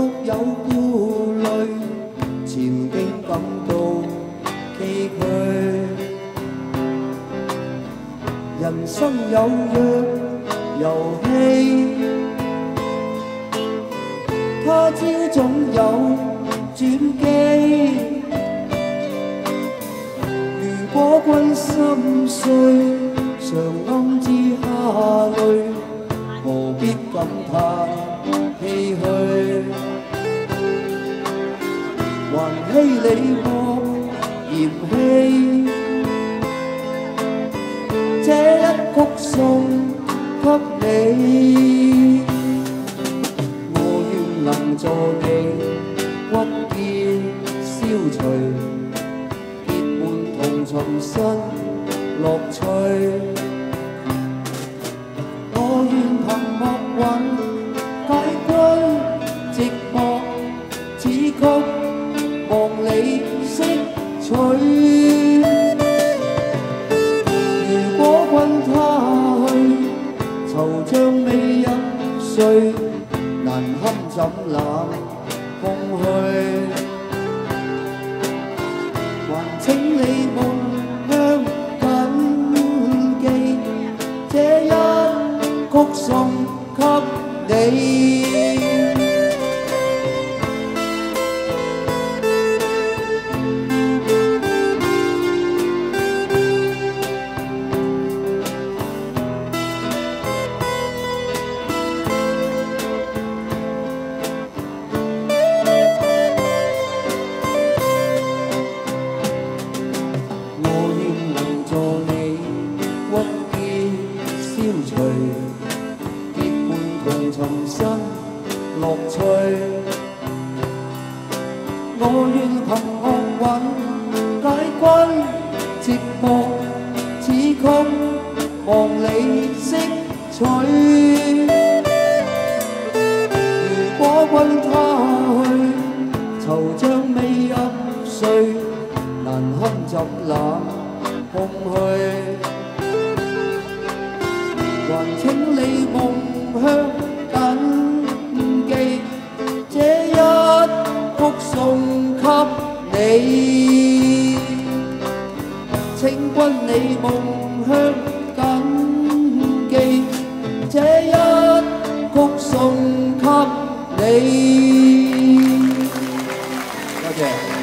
有顧慮，前景感到崎嶇。人生有若遊戲，他朝總有轉機。如果君心碎，常暗自下淚，何必感嘆唏噓？還希你莫嫌棄，這一曲送給你。我願能助你鬱結消除，結伴同尋新樂趣。我願憑默韻解歸寂寞此曲，望你識取。如果君他去，惆悵未入睡，難堪怎冷空虛。還請你夢鄉謹記，這一曲送給你。消除結伴同尋新樂趣，我願憑樂韻解歸寂寞此曲，望你識取。如果君他去，惆悵未入睡，難堪怎冷空虛。還請你夢鄉謹記，這一曲送給你。請君你夢鄉謹記，這一曲送給你。多謝。